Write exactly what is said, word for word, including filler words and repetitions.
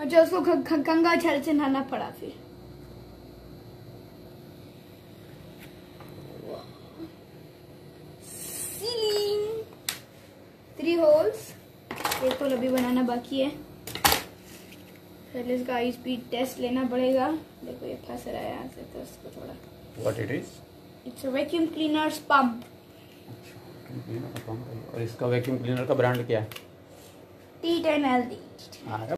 अच्छा, उसको गंगा जल से नहाना पड़ा फिर। सीलिंग थ्री होल्स, एक होल अभी बनाना बाकी है। पहले इसका हाई स्पीड टेस्ट लेना पड़ेगा। देखो ये फंस रहा है यहाँ से, तो इसको थोड़ा। What it is? It's a vacuum cleaner's pump. अच्छा, और इसका वैक्यूम क्लीनर का ब्रांड क्या है? T ten L D.